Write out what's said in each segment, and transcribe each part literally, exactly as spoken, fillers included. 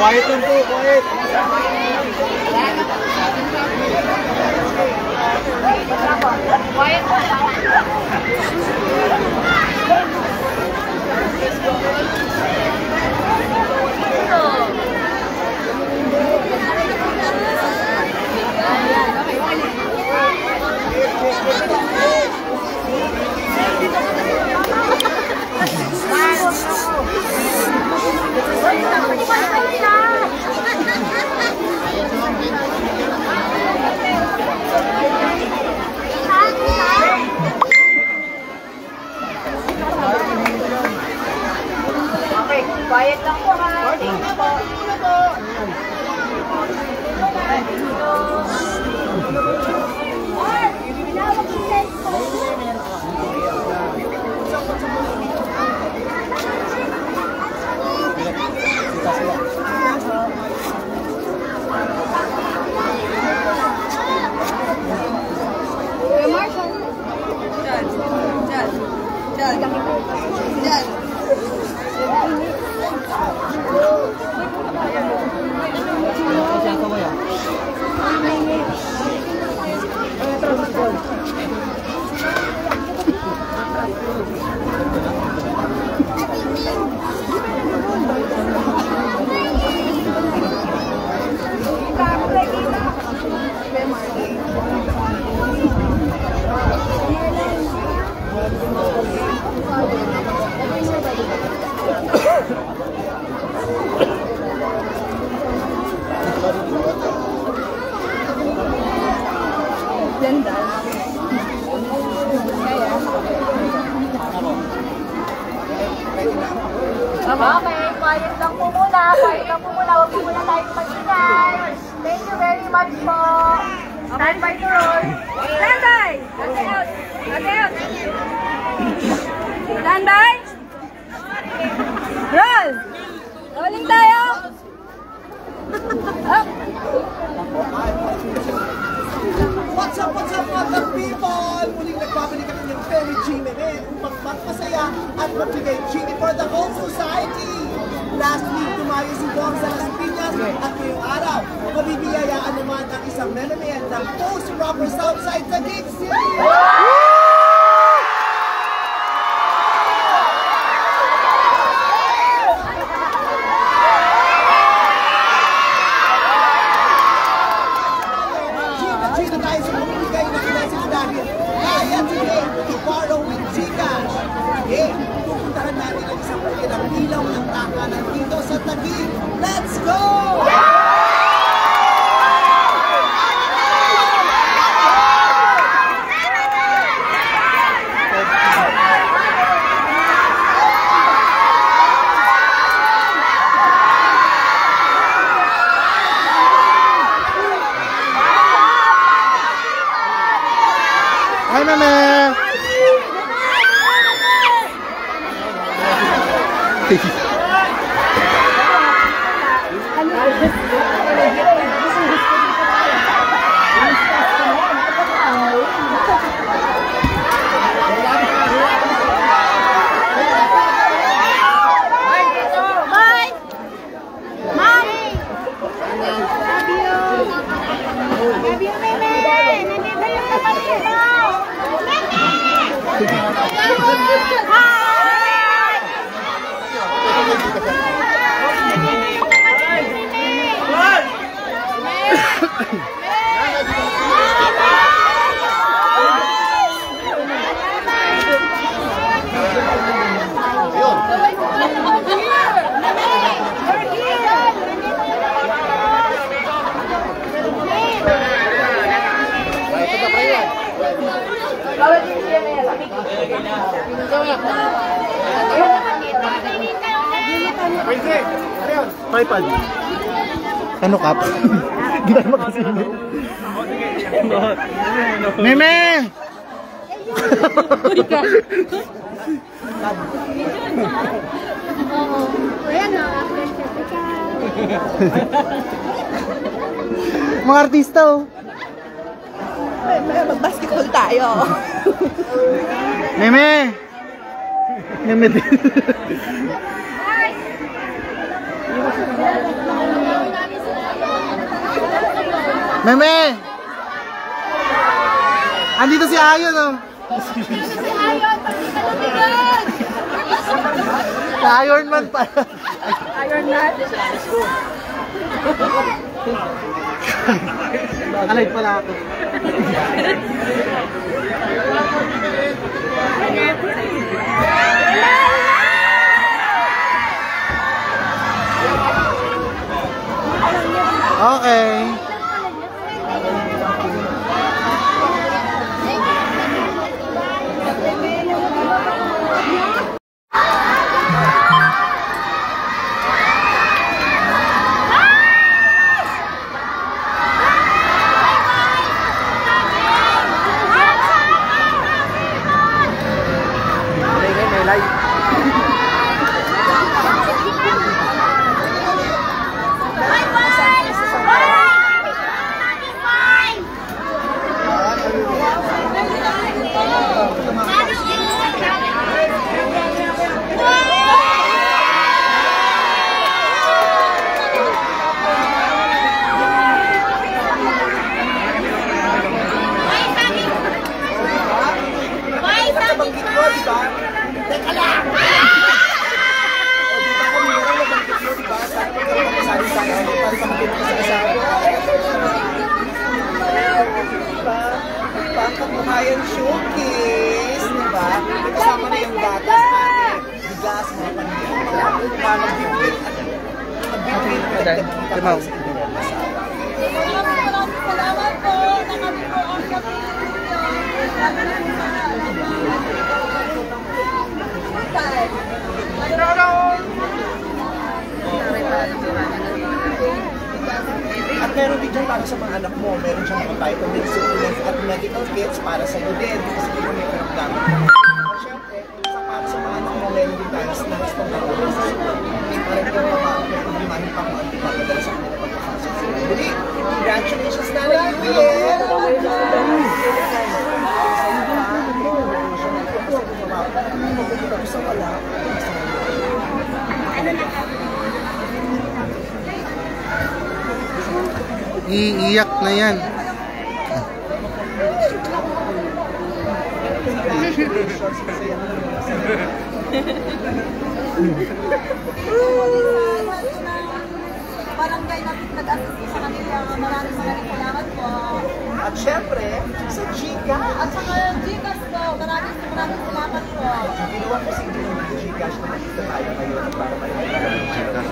Quiet lang po, quiet. Quiet po lang. Okay, quiet lang po ha. Thank you po. Okay, quiet lang po muna. Quiet lang po muna. Huwag po muna tayo mag-ingay. Thank you very much po. Stand by to roll. Stand by! Ate out! Ate out! Stand by! Roll! Rolling tayo! Up! What's up, what's up, what's up, people? Muling nagbabalik ang inyong Very Jimmy Men upang magpasaya at magbigay Jimmy for the whole society. Last week, tumayo si Dong sa Las Piñas at ngayong araw, mabibiyayaan naman ang isang mememayan ng post-proper Southside sa Gate City. Pupuntahan natin ang isang pagkirang ilaw ng takanan dito sa Taguig. Let's go! Hi, Mama! Tripod. Ano kap? Hindi tayo makasinit. Meme! Uy ka! Ayan na. Mga artista oh. Mag-basketball tayo. Meme! Meme din. Meme! Andito si Ayon, oh. Si Ayon, pati ka lumigan! Iron Man pa. Iron Man? Alay pala ako. Okay. Pangkabuhayan showcase, diba? Kasama na yung gatas natin, bigas, mga pandiyan, mga mag-bibig at mag-bibig at nagkakita para sa inyo. Maraming salamat po na kami po ang At meron din dyan para sa mga anak mo, meron dyan mga vitamins, supplements at medical kits para sa iyo din kasi hindi mo may karamdaman. At syempre, sa para sa mga anak mo, meron din tayo snacks pang mga sa para hindi mo mapapagalimahin pa kung ano papadala sa kanila pagkakasok sila. Muli, congratulations na lang you, yeah! Sa wala, Iiyak na yan. barangay na nag-assist sa kanila. Maraming maraming salamat po. at syempre, sa Gcash. At saka Gcash po. Maraming maraming salamat po. Ginawa ko si Gcash ng Gcash na makita tayo ngayon para malimit ng Gcash.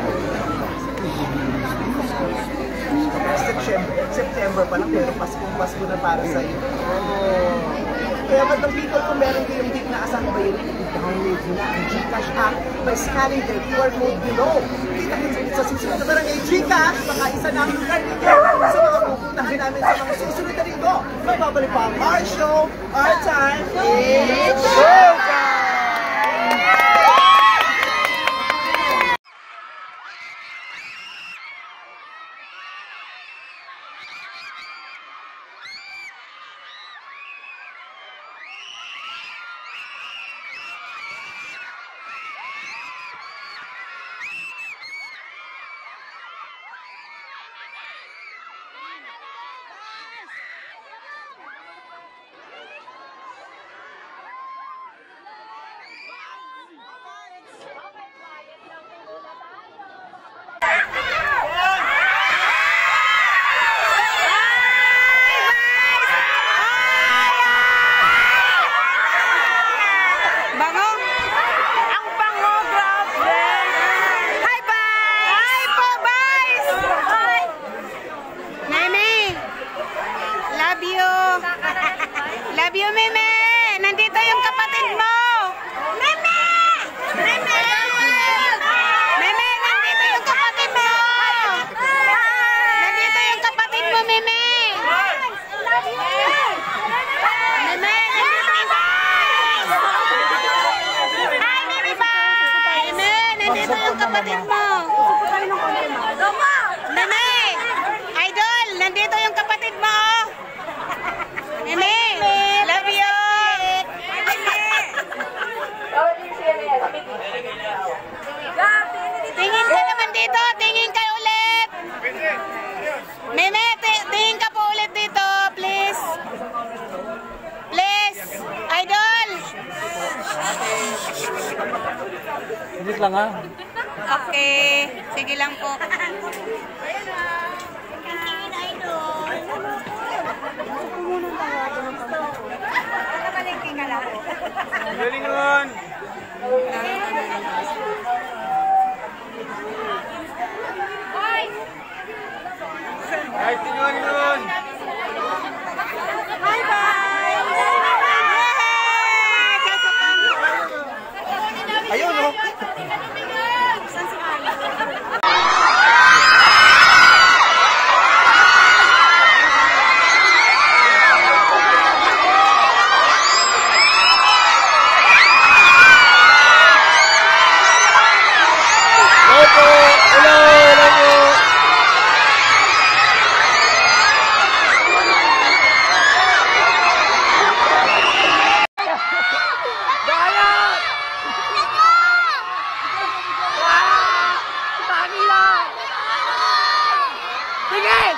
September, September pa lang, pero Pasko-Pasko na para sa iyo. Oh. Kaya magandang people, kung meron kayong di naasahan ba yun, i-download nyo na ang Gcash app by scanning the Q R code below. Kita-kita sa susunod na barangay Gcash, baka isa na ang lugar ninyo sa mga pupuntahan namin sa mga susunod na rin ko. Magbabalik pa ang our show, our time, it's showtime! Love you, Meme! Nandito yung kapatid mo! Meme! Meme! Meme, nandito yung kapatid mo! Nandito yung kapatid mo, Meme! Love you! Meme, nandito yung Hi, Meme Bye! Meme, nandito yung kapatid mo! Meme! Idol, nandito yung kapatid mo! Meme! Love you! Tingin ka naman dito! Tingin ka ulit! Meme, tingin Hindi lang ha. Okay. Sige lang po. Galing nun. Ay, tingnan nun. Ayun, oh. Sige!